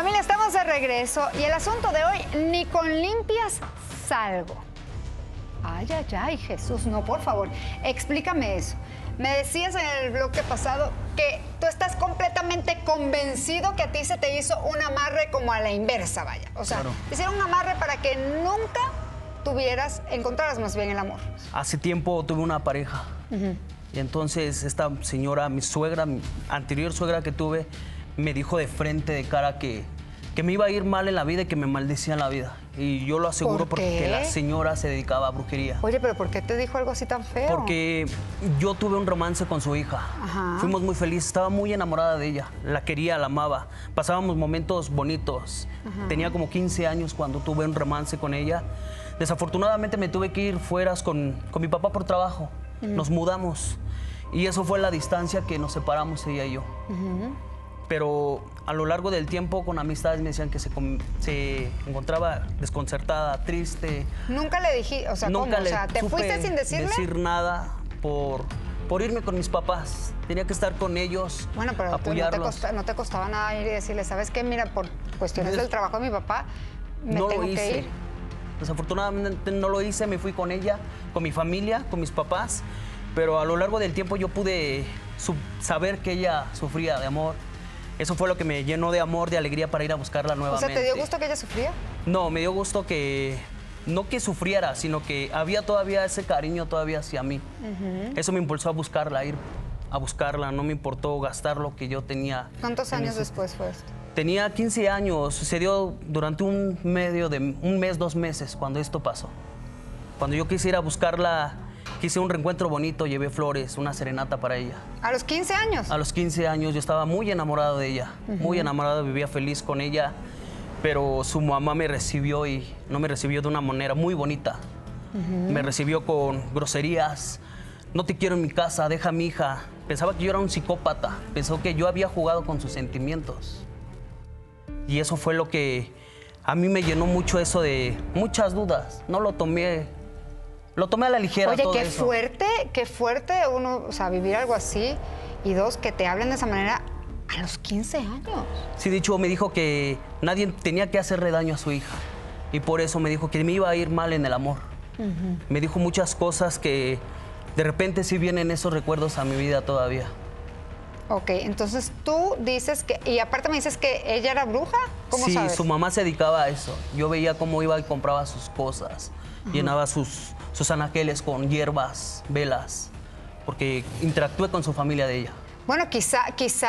Familia, estamos de regreso y el asunto de hoy, ni con limpias salgo. Ay, ay, ay, Jesús, no, por favor, explícame eso. Me decías en el bloque pasado que tú estás completamente convencido que a ti se te hizo un amarre como a la inversa, vaya. O sea, claro, te hicieron un amarre para que nunca encontraras más bien el amor. hace tiempo tuve una pareja. Y entonces esta señora, mi suegra, mi anterior suegra que tuve, me dijo de frente, de cara, que me iba a ir mal en la vida y que me maldecía en la vida. Y yo lo aseguro porque la señora se dedicaba a brujería. Oye, pero ¿por qué te dijo algo así tan feo? Porque yo tuve un romance con su hija. Ajá. Fuimos muy felices, estaba muy enamorada de ella. La quería, la amaba. Pasábamos momentos bonitos. Ajá. Tenía como 15 años cuando tuve un romance con ella. Desafortunadamente me tuve que ir fuera con mi papá por trabajo. Nos mudamos. Y eso fue la distancia que nos separamos ella y yo. Pero a lo largo del tiempo, con amistades me decían que se encontraba desconcertada, triste. Nunca le dije, o sea, Nunca ¿cómo? O sea, ¿te fuiste sin decirle? Decir nada por irme con mis papás. Tenía que estar con ellos, bueno, pero apoyarlos. no te costaba nada ir y decirle, ¿sabes qué? Mira, por cuestiones del trabajo de mi papá, me tengo que ir. Desafortunadamente no lo hice, me fui con ella, con mi familia, con mis papás. Pero a lo largo del tiempo yo pude saber que ella sufría de amor. Eso fue lo que me llenó de amor, de alegría para ir a buscarla nuevamente. O sea, ¿te dio gusto que ella sufría? No, me dio gusto que, no que sufriera, sino que había todavía ese cariño todavía hacia mí. Eso me impulsó a buscarla, ir a buscarla. No me importó gastar lo que yo tenía. ¿Cuántos años después fue esto? Tenía 15 años. Sucedió durante un mes, 2 meses, cuando esto pasó. Cuando yo quise ir a buscarla, quise un reencuentro bonito, llevé flores, una serenata para ella. ¿A los 15 años? A los 15 años yo estaba muy enamorado de ella, muy enamorado, vivía feliz con ella, pero su mamá me recibió y no me recibió de una manera muy bonita. Me recibió con groserías, no te quiero en mi casa, deja a mi hija. Pensaba que yo era un psicópata, pensó que yo había jugado con sus sentimientos. Y eso fue lo que a mí me llenó mucho, eso de muchas dudas. No lo tomé a la ligera. Oye, todo qué eso. qué fuerte uno, o sea, vivir algo así. Y dos, que te hablen de esa manera a los 15 años. Sí, dicho, me dijo que nadie tenía que hacerle daño a su hija. Y por eso me dijo que me iba a ir mal en el amor. Me dijo muchas cosas que de repente sí vienen esos recuerdos a mi vida todavía. Ok, entonces tú dices que, y aparte me dices que ella era bruja, ¿cómo sí, sabes? Su mamá se dedicaba a eso. Yo veía cómo iba y compraba sus cosas, llenaba sus anaqueles con hierbas, velas, porque interactué con su familia de ella. Bueno, quizá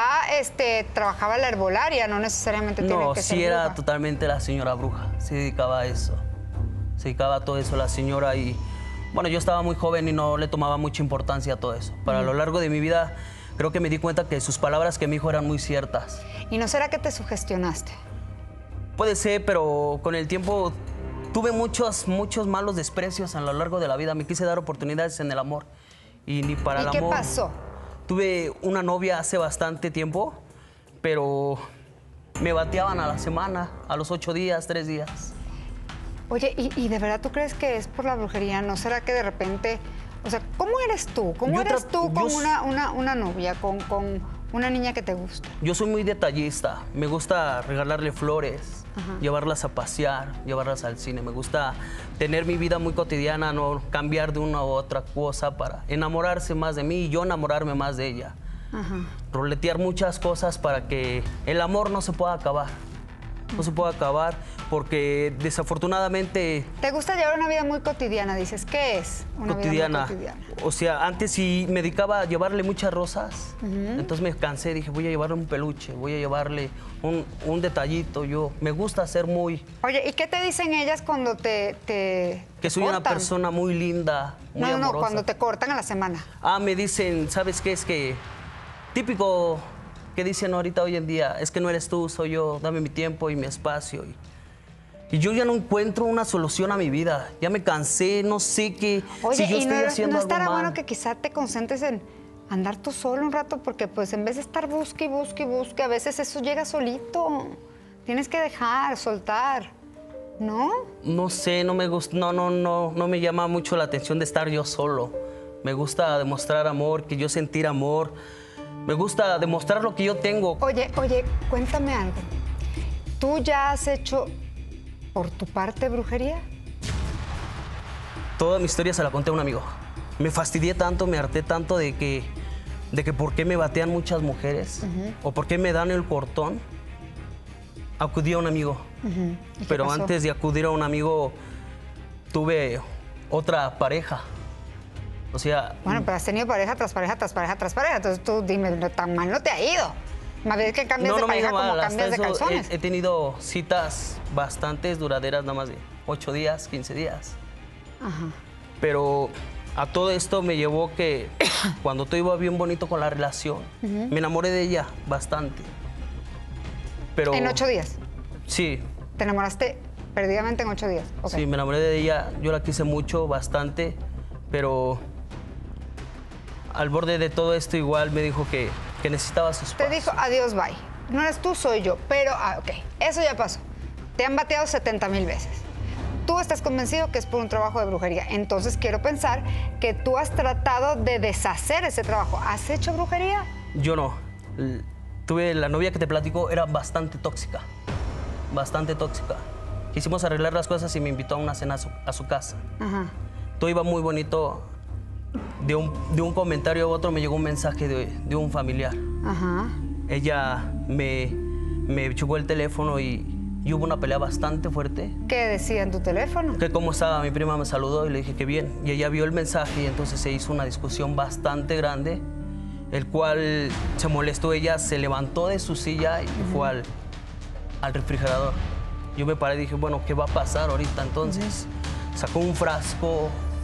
trabajaba en la herbolaria, no necesariamente tiene que ser sí bruja. era totalmente la señora bruja, se dedicaba a eso. Se dedicaba a todo eso la señora y, bueno, yo estaba muy joven y no le tomaba mucha importancia a todo eso. Pero a lo largo de mi vida creo que me di cuenta que sus palabras que me dijo eran muy ciertas. ¿Y no será que te sugestionaste? Puede ser, pero con el tiempo tuve muchos malos desprecios a lo largo de la vida. Me quise dar oportunidades en el amor y ni para el amor. ¿Y qué pasó? Tuve una novia hace bastante tiempo, pero me bateaban a la semana, a los 8 días, 3 días. Oye, ¿y de verdad tú crees que es por la brujería? ¿No será que de repente, o sea, cómo eres tú? ¿Cómo eres tú con una novia, con una niña que te gusta? Yo soy muy detallista. Me gusta regalarle flores, llevarlas a pasear, llevarlas al cine. Me gusta tener mi vida muy cotidiana, no cambiar de una u otra cosa para enamorarse más de mí y yo enamorarme más de ella. Roletear muchas cosas para que el amor no se pueda acabar. No se puede acabar porque desafortunadamente... ¿Te gusta llevar una vida muy cotidiana? Dices, ¿qué es una vida muy cotidiana? O sea, antes sí me dedicaba a llevarle muchas rosas, entonces me cansé, dije, voy a llevarle un peluche, voy a llevarle un detallito. Yo me gusta ser muy... Oye, ¿y qué te dicen ellas cuando te Que soy una persona muy linda, muy amorosa. No, cuando te cortan a la semana. Me dicen, ¿sabes qué? Es que típico... que dicen ahorita hoy en día, es que no eres tú, soy yo, dame mi tiempo y mi espacio. Y yo ya no encuentro una solución a mi vida, ya me cansé, no sé qué, oye, si yo estoy haciendo ¿no algo estará mal? bueno que quizá te concentres en andar tú solo un rato? Porque pues en vez de estar busque y busque y busque, a veces eso llega solito. Tienes que dejar, soltar, ¿no? No sé, no me gusta, no me llama mucho la atención de estar yo solo. Me gusta demostrar amor, que yo sentir amor. Me gusta demostrar lo que yo tengo. Oye, cuéntame algo. ¿Tú ya has hecho por tu parte brujería? Toda mi historia se la conté a un amigo. Me fastidié tanto, me harté tanto de que por qué me batean muchas mujeres o por qué me dan el cortón. Acudí a un amigo. ¿Y qué Pero pasó? antes de acudir a un amigo, tuve otra pareja. O sea, Bueno, pero has tenido pareja tras pareja tras pareja tras pareja. Entonces tú dime, tan mal no te ha ido. Más bien que cambias de no me pareja iba mal. como Hasta cambias de eso calzones. he tenido citas bastantes duraderas, nada más de 8 días, 15 días. Ajá. Pero a todo esto me llevó que cuando todo iba bien bonito con la relación, me enamoré de ella bastante. Pero, En 8 días. Sí, Te enamoraste perdidamente en 8 días. Ok. sí, me enamoré de ella. Yo la quise mucho, bastante, pero al borde de todo esto igual me dijo que necesitaba sus Te pasos. dijo, adiós, bye. No eres tú, soy yo. Pero, ok, eso ya pasó. Te han bateado 70,000 veces. Tú estás convencido que es por un trabajo de brujería. Entonces quiero pensar que tú has tratado de deshacer ese trabajo. ¿Has hecho brujería? Yo no. Tuve la novia que te platico, era bastante tóxica. Bastante tóxica. Quisimos arreglar las cosas y me invitó a una cena a su casa. Ajá. Todo iba muy bonito. De un comentario a otro me llegó un mensaje de un familiar. Ajá. Ella me chocó el teléfono y hubo una pelea bastante fuerte. ¿Qué decía en tu teléfono? Que cómo estaba, mi prima me saludó y le dije que bien. Y ella vio el mensaje y entonces se hizo una discusión bastante grande, el cual se molestó. Ella se levantó de su silla y fue al refrigerador. Yo me paré y dije, bueno, ¿qué va a pasar ahorita? Entonces sacó un frasco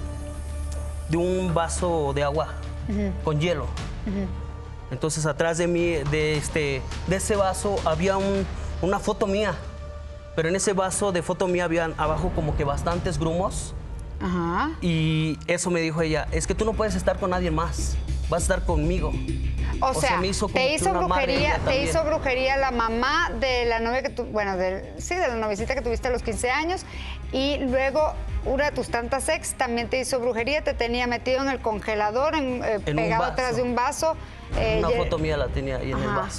de un vaso de agua con hielo. Entonces atrás de mí, de ese vaso, había una foto mía. Pero en ese vaso de foto mía habían abajo como que bastantes grumos. Ajá. Y eso me dijo ella, es que tú no puedes estar con nadie más, vas a estar conmigo. O sea, me hizo como te que hizo una madre brujería, ella te también. hizo brujería la mamá de la novia que tú, bueno, de la noviecita que tuviste a los 15 años, y luego una de tus tantas ex también te hizo brujería, te tenía metido en el congelador, pegado vaso. atrás de un vaso. Una foto mía la tenía ahí en el Ajá. vaso.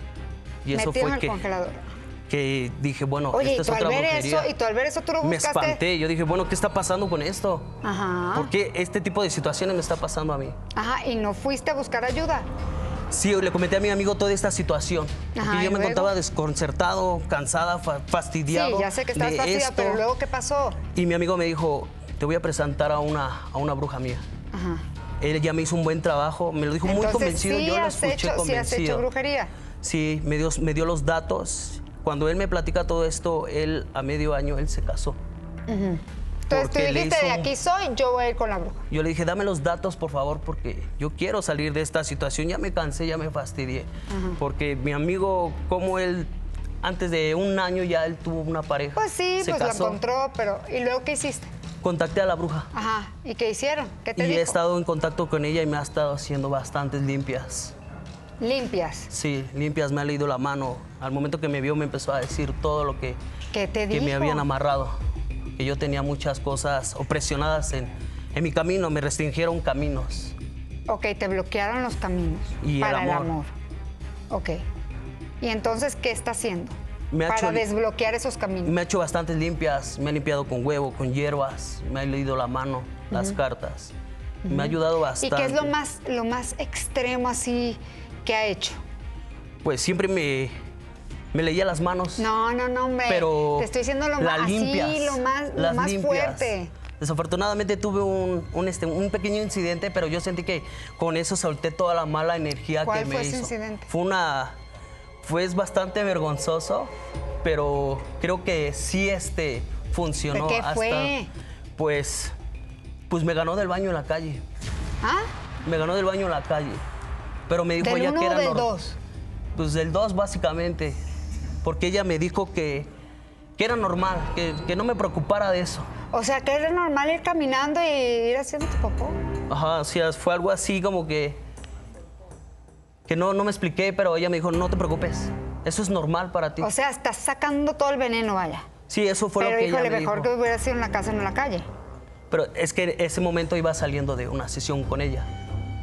Y eso metido en fue el congelador. que dije, bueno, Oye, esta es otra brujería. y tú al ver eso tú lo Me buscaste. espanté, yo dije, bueno, ¿qué está pasando con esto? Ajá. ¿Por qué este tipo de situaciones me está pasando a mí? Ajá, y no fuiste a buscar ayuda. Sí, le comenté a mi amigo toda esta situación. Ajá, Porque ¿y yo me luego? encontraba desconcertado, cansada, fastidiado. Sí, ya sé que estás de fastidiada, esto. pero luego ¿qué pasó? Y mi amigo me dijo, te voy a presentar a una bruja mía. Ajá. Él ya me hizo un buen trabajo, me lo dijo muy Entonces, convencido, sí yo lo has escuché hecho, sí has convencido. hecho brujería. Sí, me dio los datos. Cuando él me platica todo esto, él a medio año, él se casó. Entonces tú Porque le dijiste, hizo de un- aquí soy, yo voy a ir con la bruja. Yo le dije, dame los datos, por favor, porque yo quiero salir de esta situación. Ya me cansé, ya me fastidié. Porque mi amigo, como él, antes de un año ya él tuvo una pareja. Pues sí, se pues la casó. encontró, pero ¿y luego qué hiciste? Contacté a la bruja. Ajá, ¿y qué hicieron? ¿Qué Y te he dijo? estado en contacto con ella y me ha estado haciendo bastantes limpias. Limpias. Sí, limpias, me ha leído la mano. Al momento que me vio me empezó a decir todo lo que ¿Qué te dijo? me habían amarrado. Que yo tenía muchas cosas opresionadas en mi camino, me restringieron caminos. Ok, te bloquearon los caminos Y el para el amor. amor. Ok. ¿Y entonces qué está haciendo? Me ha para hecho- desbloquear esos caminos. Me ha hecho bastantes limpias, me ha limpiado con huevo, con hierbas, me ha leído la mano, las cartas. Me ha ayudado ¿Y bastante. qué es lo más extremo así que ha hecho? Pues siempre me leía las manos. No, hombre. Pero te estoy diciendo lo las más limpias, así, lo las más limpias. fuerte. Desafortunadamente tuve un pequeño incidente, pero yo sentí que con eso solté toda la mala energía ¿Cuál que me fue ese hizo. incidente? Fue bastante vergonzoso, pero creo que sí funcionó. ¿De qué fue? Pues me ganó del baño en la calle. ¿Ah? Me ganó del baño en la calle. Pero me dijo ¿Del ya 1 que o era del normal. 2? Pues del 2 básicamente. Porque ella me dijo que era normal, que no me preocupara de eso. O sea, que era normal ir caminando y ir haciendo tu popó. Ajá, o sea, fue algo así como que no me expliqué, pero ella me dijo, no te preocupes, eso es normal para ti. O sea, estás sacando todo el veneno, vaya. Sí, eso fue Pero lo que híjole, ella me mejor dijo. que hubiera sido en la casa, no en la calle. Pero es que en ese momento iba saliendo de una sesión con ella.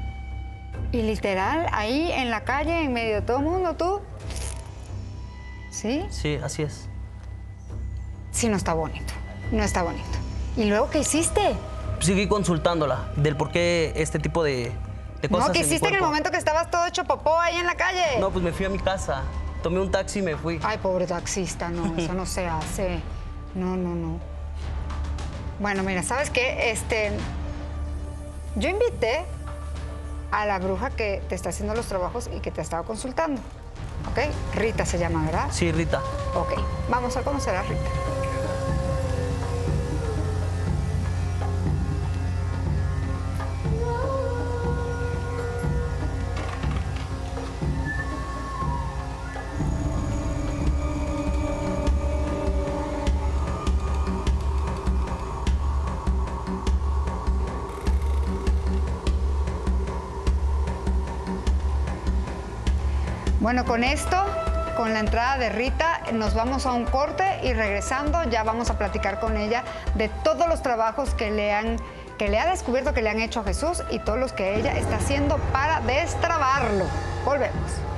Y literal, ahí en la calle, en medio de todo el mundo, tú. ¿Sí? Sí, así es. Sí, no está bonito. No está bonito. ¿Y luego qué hiciste? Seguí consultándola del por qué este tipo de cosas. No, ¿qué en mi hiciste en el cuerpo. momento que estabas todo hecho popó ahí en la calle? No, pues me fui a mi casa. Tomé un taxi y me fui. Ay, pobre taxista, no, eso no se hace. No, no, no. Bueno, mira, ¿sabes qué? Yo invité a la bruja que te está haciendo los trabajos y que te ha estado consultando. ¿Ok? Rita se llama, ¿verdad? Sí, Rita. Ok, vamos a conocer a Rita. Bueno, con esto, con la entrada de Rita, nos vamos a un corte y regresando ya vamos a platicar con ella de todos los trabajos que le ha descubierto que le han hecho a Jesús y todos los que ella está haciendo para destrabarlo. Volvemos.